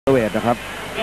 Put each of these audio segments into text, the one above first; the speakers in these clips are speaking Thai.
เวทนะครับ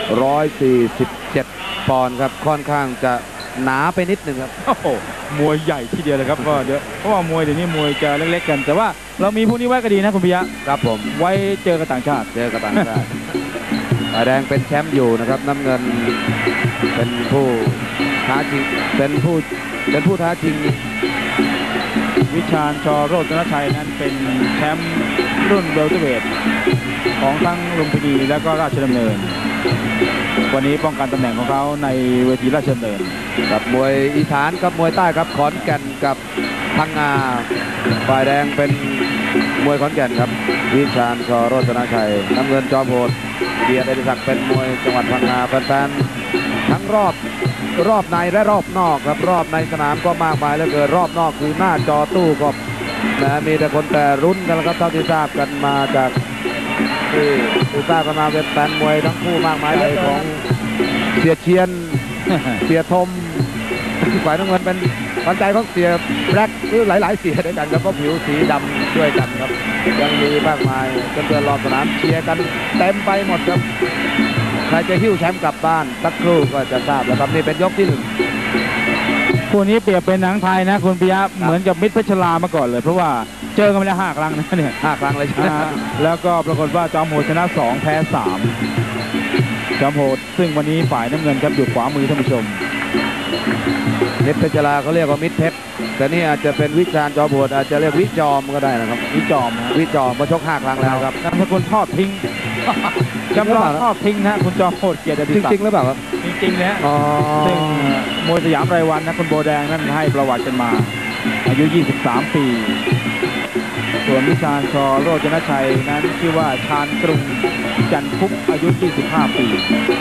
147 ปอนด์ครับค่อนข้างจะหนาไปนิดนึงครับโอ้โหมวยใหญ่ทีเดียวเลยครับก็เยอะเพราะว่ามวยเดี๋ยวนี้มวยจะเล็กๆกันแต่ว่าเรามีพวกนี้ไว้ก็ดีนะคุณปิยะครับผมไว้เจอกับต่างชาติฝ่ายแดงเป็นแชมป์อยู่นะครับน้ำเงินเป็นผู้ท้าชิงเป็นผู้ท้าชิงวิชาญ ชโรจนชัยนั้นเป็นแชมป์รุ่นเวลเตอร์เวทของทั้งลุมพินีและก็ราชดำเนินวันนี้ป้องกันตำแหน่งของเขาในเวทีราชดำเนินกับมวยอีสานกับมวยใต้ครับขอนแก่นกับพังงาฝ่ายแดงเป็นมวยขอนแก่นครับวิชาญ ชโรจนชัยน้ำเงินจอมโหดเกียรติศักดิ์เป็นมวยจังหวัดพังงาแฟนๆทั้งรอบในและรอบนอกครับรอบในสนามก็มากมายเหลือเกินรอบนอกคือหน้าจอตู้ก็มีแต่คนแต่รุ่นกันแล้วครับเท่าที่ทราบกันมาจากที่ทราบกันมาเป็นแฟนมวยทั้งคู่มากมายเลยของเสียเชียน เสียทมฝ่ายน้ำเงินเป็นขวัญใจของเสียแบล็คหรือหลายๆเสียด้วยกันแล้วก็ผิวสีดำด้วยกันครับยังมีมากมายเพื่อนๆรอบสนามเชียร์กันเต็มไปหมดครับใครจะหิ้วแชมป์กลับบ้านสักครู่ก็จะทราบแล้วครับนี่เป็นยกที่ 1 คู่นี้เปรียบเป็นหนังไทยนะคุณปิยะเหมือนกับมิตรเพชรลามาก่อนเลยเพราะว่าเจอกันมาแล้ว5 ครั้งนะเนี่ย 5 ครั้งเลยใช่ไหมแล้วก็ปรากฏว่าจอมโหดชนะ2แพ้3จอมโหดซึ่งวันนี้ฝ่ายน้ำเงินครับอยู่ขวามือท่านผู้ชมมิตรเพชรลาเขาเรียกว่ามิตรเพชรแต่นี่อาจจะเป็นวิจารณ์จอมโหดอาจจะเรียกวิจอมก็ได้นะครับวิจอมมาชก5 ครั้งแล้วครับนามสกุลทอดทิ้งจำลองทอดทิ้งนะคุณจอมโหดเกียรติศักดิ์จริงๆหรือเปล่าครับจริงๆนะซึ่งมวยสยามรายวันนะคุณโบแดงนั่นให้ประวัติกันมาอายุ23 ปีส่วนวิชาญ ชโรจนชัยนั้นชื่อว่าชาญกรุงจันทร์พุกอายุ25 ปี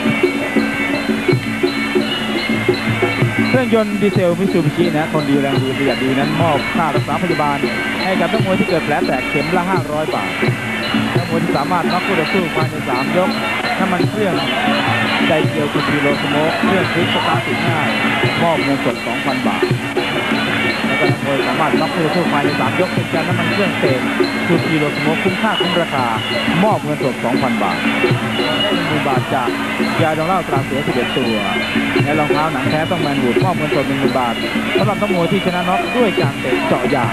เครื่องยนต์ดีเซลมิตซูบิชินะคนดีแรงดีประหยัดดีนั้นมอบค่ารักษาพยาบาลให้กับนักมวยที่เกิดแผลแตกเข็มละ500 บาทนักมวยที่สามารถน็อกคู่ต่อสู้ภายใน3 ยกน้ำมันเครื่องไดเกียวคูกิโลสโมกเครื่องพลิกสตาร์ทติดง่ายมอบเงินสด 2,000 บาทแล้วก็นักมวยสามารถน็อกคู่ต่อสู้ภายใน3 ยกเป็นการน้ำมันเครื่องเศษคูกิโลสโมกคุ้มค่าคุ้มราคามอบเงินสด 2,000 บาท10,000 บาทจากยาดองเหล้าตราเสือ11 ตัวและรองเท้าหนังแท้ต้องแมนวูดมอบเงินสด 10,000 บาทสำหรับนักมวยที่ชนะน็อกด้วยการเตะเจาะยาง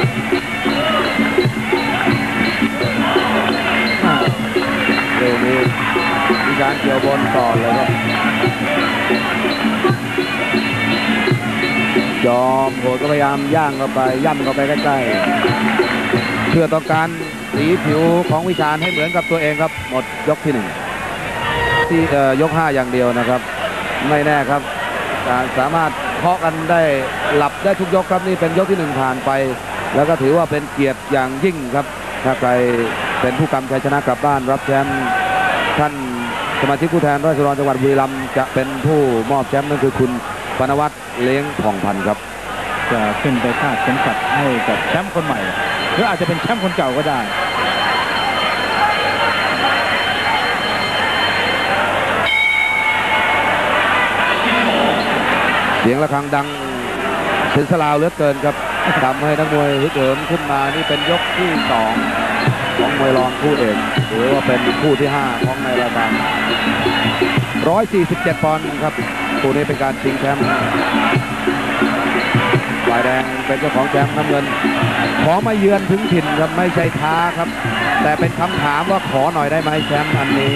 เรื่องนี้มีการเกี่ยวบนต่อเลยครับจอมโหดก็พยายามย่างเข้าไปย่ำเข้าไปใกล้ๆเพื่อต้องการสีผิวของวิชาญให้เหมือนกับตัวเองครับหมดยกที่ 1ที่ยก 5อย่างเดียวนะครับไม่แน่ครับสามารถเคาะกันได้หลับได้ทุกยกครับนี่เป็นยกที่ 1ผ่านไปแล้วก็ถือว่าเป็นเกียรติอย่างยิ่งครับถ้าใครเป็นผู้กำชัยชนะกลับบ้านรับแชมป์ท่านสมาชิกผู้แทนราษฎรจังหวัดบุรีรัมย์จะเป็นผู้มอบแชมป์นั่นคือคุณปนวัฒน์เลี้ยงผ่องพันธ์ครับจะขึ้นไปคาดเข็มขัดให้กับแชมป์คนใหม่หรืออาจจะเป็นแชมป์คนเก่าก็ได้เสียงระฆังดังเสียงสลาวเหลือเกินครับทำให้นักมวยฮึกเหิมขึ้นมานี่เป็นยกที่ 2ของมวยรองคู่เอกหรือว่าเป็นคู่ที่ 5ของในรายการ147 ปอนด์ครับคู่นี้เป็นการชิงแชมป์ฝ่ายแดงเป็นเจ้าของแชมป์น้ำเงินขอมาเยือนถึงถิ่นครับไม่ใช่ท้าครับแต่เป็นคำถามว่าขอหน่อยได้ไหมแชมป์อันนี้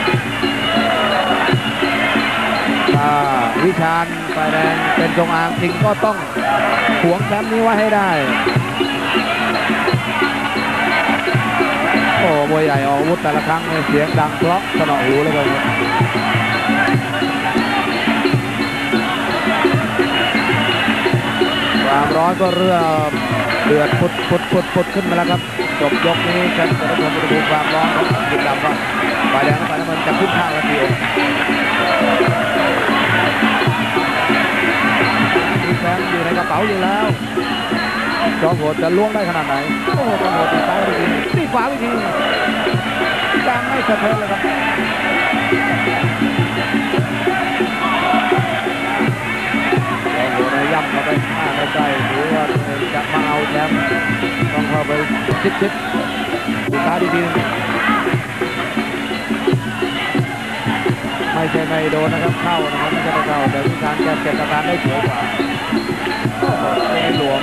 วิชาญฝ่ายแดงเป็นจงอางจริงก็ต้องหวงแชมป์นี้ไว้ให้ได้โอ้มวยใหญ่ออกอาวุธแต่ละครั้งเสียงดังเพราะสนอหูเลยครับความร้อนก็เรือเดือดพุดขึ้นมาแล้วครับจบยกนี้แชมป์จะได้ชมดูความร้อนของจุดดำว่าฝ่ายแดงและฝ่ายน้ำเงินจะขึ้นข้างละทีแชมป์อยู่ในกระเป๋าอยู่แล้วจอมโหดจะล้วงได้ขนาดไหนโอ้โหจอมโหดตีซ้ายไปทีตีขวาไปทียังไม่สะเทือนเลยครับจอมโหดย่ำเข้าไปข้างใกล้ๆหรือว่าจะมาเอาแชมป์ต้องเข้าไปชิดตีซ้ายทีไม่ใช่ไม่โดนนะครับเข้านะครับไม่ใช่ไม่เข้าแต่วิชาญแกเก็บอาการได้สวยกว่าหลวม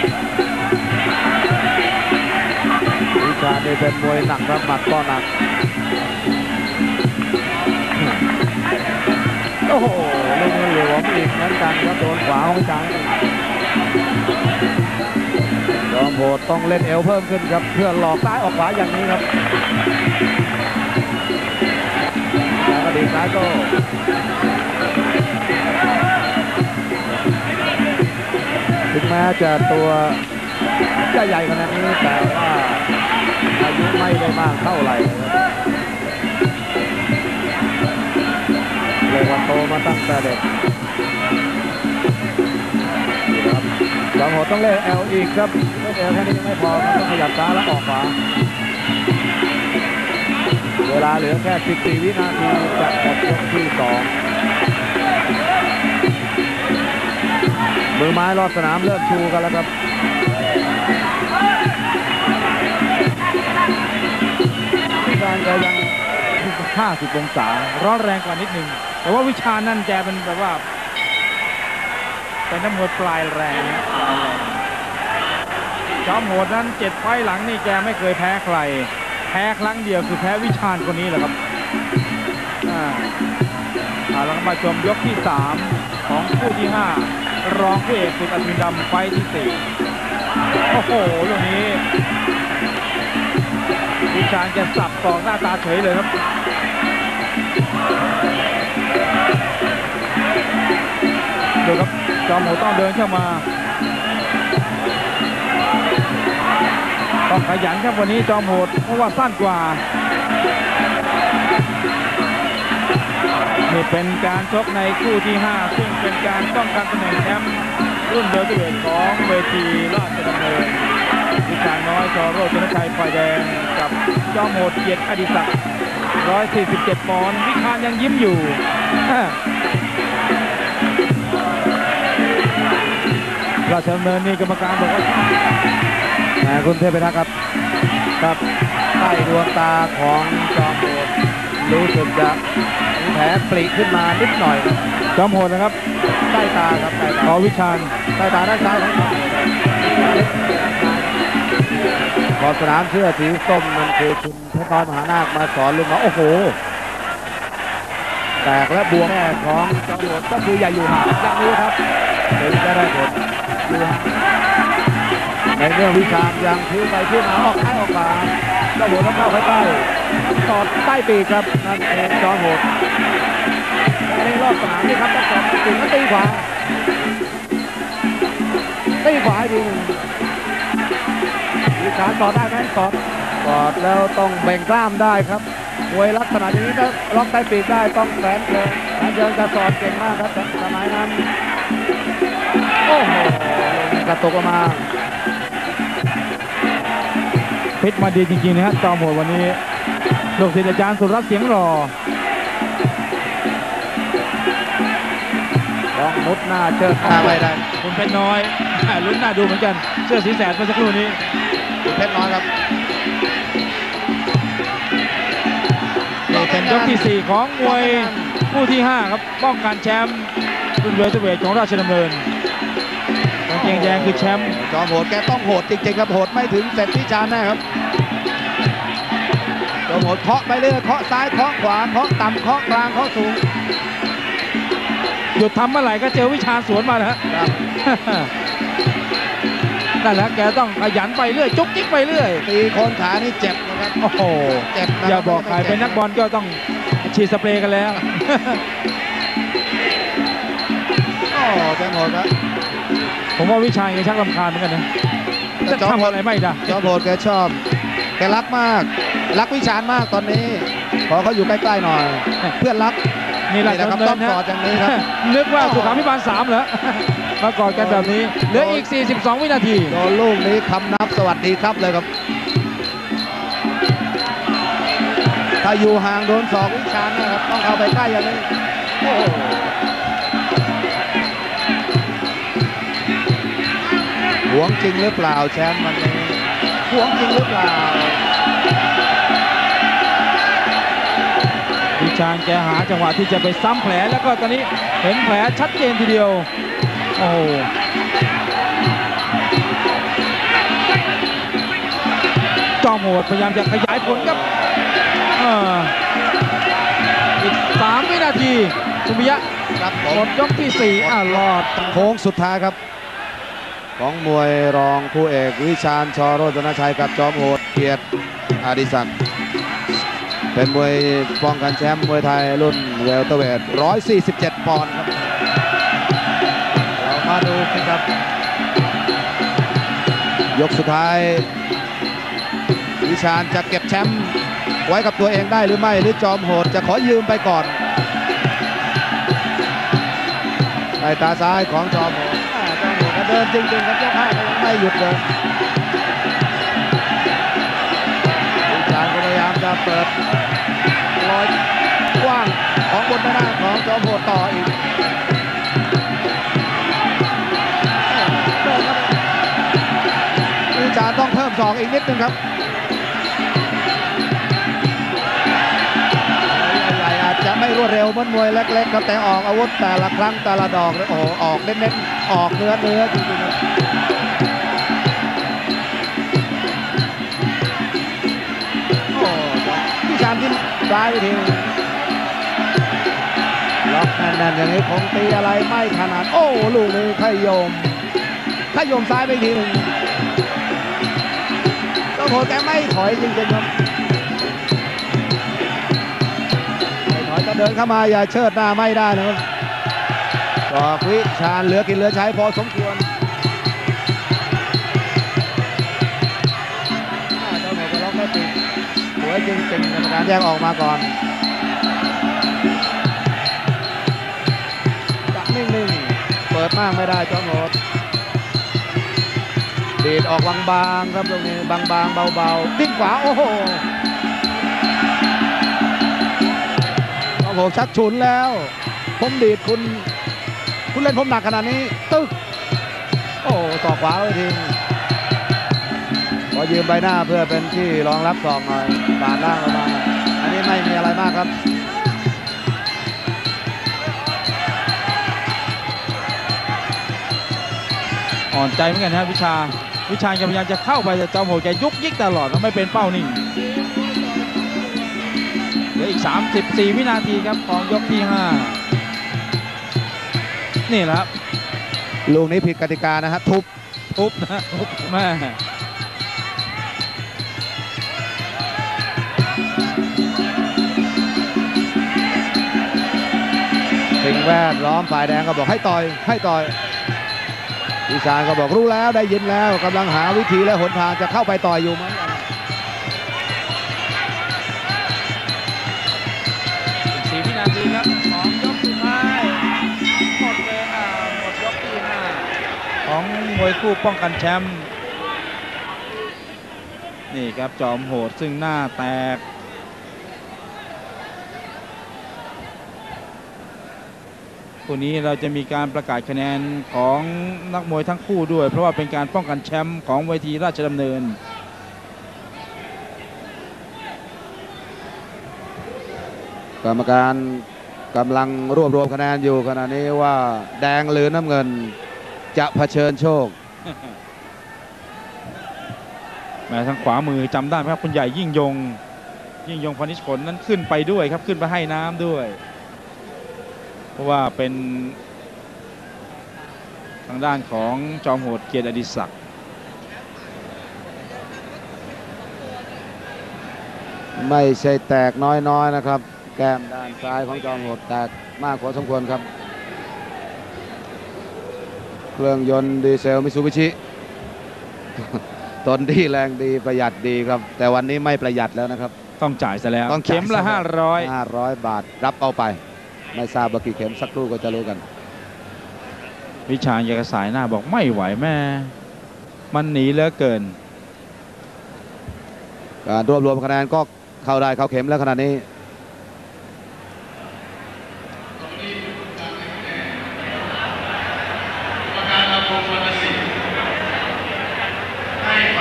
วิชาญเป็นมวยหนักครับหมัดก็หนักโอ้โหเล่นหลวมอีกเหมือนกันครับโดนขวาของวิชาญจอมโหดต้องเล่นเอวเพิ่มขึ้นครับเพื่อหลอกซ้ายออกขวาอย่างนี้ครับแล้วก็ดีซ้ายโต้ถึงแม้จะตัวใหญ่ขนาดนี้แต่ว่าอายุไม่ได้มากเท่าไหร่เลยว่าโตมาตั้งแต่เด็กจอมโหดต้องเล่นเอลอีกครับเล่นเอลแค่นี้ยังไม่พอต้องขยับซ้ายแล้วออกขวาเวลาเหลือแค่14วินาทีจะหมดยกที่2มือไม้รอบสนามเริ่มชูกันแล้วครับการก็ยัง50 องศาร้อนแรงกว่านิดนึงแต่ว่าวิชานั่นแกเป็นแบบว่าเป็นนักมวยปลายแรงนะจอมโหดนั้น7 ไฟล์หลังนี่แกไม่เคยแพ้ใครแพ้ครั้งเดียวคือแพ้วิชาญคนนี้แหละครับเรามาชมยกที่3ของคู่ที่5รองคู่เอกศึกอัศวินดำไฟล์ที่4โอ้โหตรงนี้วิชาญจะสับต่อหน้าตาเฉยเลยครับดูครับจอมโหดต้องเดินเข้ามาต้องขยันครับวันนี้จอมโหดเพราะว่าสั้นกว่านี่เป็นการชกในคู่ที่5ซึ่งเป็นการป้องกันตำแหน่งแชมป์รุ่นเวทเวทของเวทีราชดำเนินวิชาน้อยชโรจนชัยฝ่ายแดงกับจอมโหดเกียรติอดิศักดิ์147 ปอนด์วิชาญยังยิ้มอยู่ราชดำเนินนี่กรรมการบอกว่าคุณเทพทักษ์ครับใต้ดวงตาของจอมโหดรู้สึกจะมีแผลปริขึ้นมานิดหน่อยจอมโหดนะครับใต้ตาครับใต้ตาวิชาญใต้ตาด้านซ้ายของขอบสนามเสื้อสีส้มมันคือคุณเพชรน้อยมหานาคมาสอนลุงมาโอ้โหแตกและบวมแม่ของจอมโหดก็คืออย่าอยู่ห่างอย่างนี้ครับถึงจะได้ผลอยู่ห่างในเรื่องวิชายังทิ้งไปทิ้งมาออกซ้ายออกขวาจอมโหดต้องเข้าไปใต้ตอดใต้ปีกครับนั่นเองจอมโหดในรอบสนามนี่ครับต้องตอดถึงแล้วตีขวาดีวิชาต่อได้ไหมต่อแล้วต้องแบ่งกล้ามได้ครับมวยลักษณะอย่างนี้ถ้าล็อกใต้ปีกได้ต้องแสนเลยเดินจะสอดเก่งมากครับสมัยนั้นโอ้โหกระตุกออกมาพิษมาดีจริงๆนะครับจอมโหดวันนี้ลูกศิษย์อาจารย์สุรัตน์เสียงหล่อลองมุดหน้าเจอข้าไปได้คุณเพชรน้อยลุ้นหน้าดูเหมือนกันเสื้อสีแสดเมื่อสักครู่นี้คุณเพชรน้อยครับนี่เป็นยกที่4ของมวยคู่ที่5ครับป้องกันแชมป์รุ่นเวทเวทของราชดำเนินกางเกงแดงคือแชมป์จอมโหดแกต้องโหดจริงๆครับโหดไม่ถึงเสร็จพิชาญแน่ครับจอมโหดเคาะไปเรื่อยเคาะซ้ายเคาะขวาเคาะต่ำเคาะกลางเคาะสูงหยุดทำเมื่อไหร่ก็เจอวิชาสวนมาแล้วนั่นแหละแกต้องขยันไปเรื่อยจุกจิกไปเรื่อยตีโคนขานี่เจ็บนะครับโอ้โหเจ็บอย่าบอกใครเป็นนักบอลก็ต้องฉีดสเปรย์กันแล้วโอ้จอมโหดครับผมว่าวิชาแกชักรำคาญเหมือนกันนะจะทำอะไรไม่ได้จอมโหดแกชอบแกรักมากรักวิชาญมากตอนนี้ขอเขาอยู่ใกล้ๆหน่อยเพื่อนรักนี่แหละครับต้องกอดอย่างนี้ครับนึกว่าสุขาภิบาล3เหรอมากอดกันแบบนี้เหลืออีก42 วินาทีโดนลูกนี้คำนับสวัสดีครับเลยครับถ้าอยู่ห่างโดน2วิชาญนะครับต้องเข้าไปใกล้อย่างนี้หวงจริงหรือเปล่าแชมป์วันนี้หวงจริงหรือเปล่าวิชาญแกหาจังหวะที่จะไปซ้ำแผลแล้วก็ตอนนี้เห็นแผลชัดเจนทีเดียวโอ้โหจอมโหดพยายามจะขยายผลครับอีก3 วินาทีสุริยะหมดยกที่4รอดโค้งสุดท้ายครับของมวยรองคู่เอกวิชาญ ชโรจนชัยกับจอมโหดเกียรติอดิศักดิ์เป็นมวยป้องกันแชมป์มวยไทยรุ่นเวลเตอร์เวท147 ปอนด์ครับเรามาดูกันครับยกสุดท้ายวิชาญจะเก็บแชมป์ไว้กับตัวเองได้หรือไม่หรือจอมโหดจะขอยืมไปก่อนในตาซ้ายของจอมโหดก็เดินจริงๆครับยก5ไม่หยุดเลยวิชาญก็พยายามจะเปิดรอยกว้างของบนหน้าของจอมโหดต่ออีกวิชาญต้องเพิ่มศอกอีกนิดนึงครับใหญ่อาจจะไม่รวดเร็วเหมือนมวยเล็กๆครับแต่ออกอาวุธแต่ละครั้งแต่ละดอกโอ้ออกเน้นๆออกเนื้อจริงๆครับโอ้วิชาญที่ปลายไปทีล็อกแน่นๆอย่างนี้คงตีอะไรไม่ถนัดโอ้ลูกนี้ขยมซ้ายไปทีนึงต้องโหดแกไม่ถอยจริงๆครับไม่ถอยจะเดินเข้ามาอย่าเชิดหน้าไม่ได้นะครับก็วิชาญเหลือกินเหลือใช้พอสมควรเจ้าหนูก็ล็อกไม่ติดหัวจริงๆกรรมการแยกออกมาก่อนจับนิ่งๆเปิดมากไม่ได้เจ้าหนูดีดออกบางๆครับตรงนี้บางๆเบาๆดิ้นขวาโอ้โหโอ้โหชักฉุนแล้วผมดีดคุณเล่นผมหนักขนาดนี้ตึ๊กโอ้ศอกขวาไปทีขอยืมใบหน้าเพื่อเป็นที่รองรับศอกหน่อยบานล่างออกมาอันนี้ไม่มีอะไรมากครับอ่อนใจเหมือนกันนะวิชาญพยายามจะเข้าไปแต่จอมโหดแกยุกยิกตลอดแล้วไม่เป็นเป้านิ่งเหลืออีก34 วินาทีครับของยกที่5นี่แหละครับลูกนี้ผิดกติกานะฮะทุบนะทุบแม่สิ่งแวดล้อมฝ่ายแดงก็บอกให้ต่อยวิชาญก็บอกรู้แล้วได้ยินแล้วกำลังหาวิธีและหนทางจะเข้าไปต่อยอยู่เหมือนกัน 4 วินาทีครับของยกสุดท้ายหมดเวลาหมดยกที่5ของมวยคู่ป้องกันแชมป์นี่ครับจอมโหดซึ่งหน้าแตกคู่นี้เราจะมีการประกาศคะแนนของนักมวยทั้งคู่ด้วยเพราะว่าเป็นการป้องกันแชมป์ของเวทีราชดำเนินกรรมการกำลังรวบรวมคะแนนอยู่ขณะนี้ว่าแดงหรือน้ำเงินจะเผชิญโชคแม้ทางขวามือจำได้ไหมครับคุณใหญ่ยิ่งยงพนิชผลนั้นขึ้นไปด้วยครับขึ้นไปให้น้ำด้วยเพราะว่าเป็นทางด้านของจอมโหดเกียรติอดิศักดิ์ไม่ใช่แตกน้อยๆนะครับแก้มด้านซ้ายของจอมโหดแตกมากพอสมควรครับเครื่องยนต์ดีเซลมิตซูบิชิตนที่แรงดีประหยัดดีครับแต่วันนี้ไม่ประหยัดแล้วนะครับต้องจ่ายซะแล้วเข็มละ500 บาทรับเอาไปไม่ทราบว่ากี่เข็มสักครู่ก็จะรู้กันวิชาญแกสายหน้าบอกไม่ไหวแม่มันหนีเหลือเกินการรวบรวมคะแนนก็เข้าได้เข้าเข็มแล้วขนาดนี้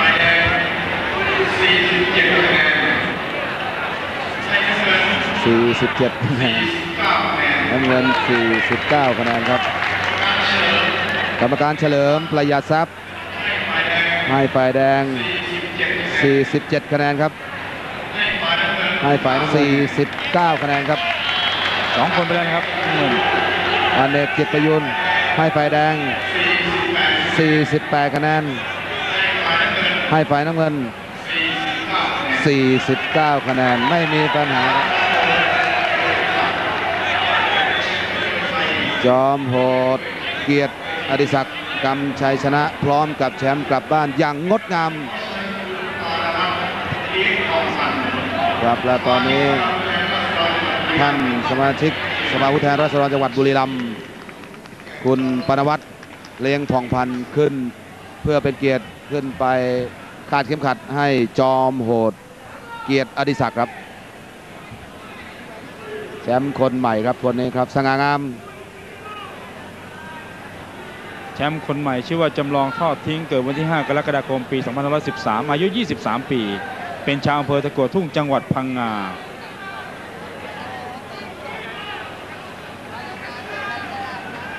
47 47คะแนนน้ำเงิน49คะแนนครับกรรมการเฉลิมประหยัดทรัพย์ให้ฝ่ายแดง47คะแนนครับให้ฝ่ายน้ำเงิน49คะแนนครับ 2 คนไปแล้วนะครับอเนก จิตประยุนให้ฝ่ายแดง48คะแนนให้ฝ่ายน้ำเงิน49คะแนนไม่มีปัญหาจอมโหดเกียรติอดิศักดิ์กำชัยชนะพร้อมกับแชมป์กลับบ้านอย่างงดงามครับและตอนนี้ท่านสมาชิกสภาผู้แทนราษฎรจังหวัดบุรีรัมย์คุณปนวัฒน์เลี้ยงทองพันธ์ขึ้นเพื่อเป็นเกียรติขึ้นไปคาดเข็มขัดให้จอมโหดเกียรติอดิศักดิ์ครับแชมป์คนใหม่ครับคนนี้ครับสง่างามแชมป์คนใหม่ชื่อว่าจำลองทอดทิ้งเกิดวันที่5 กรกฎาคม ปี 2513 อายุ 23 ปีเป็นชาวอำเภอตะกั่วทุ่งจังหวัดพังงา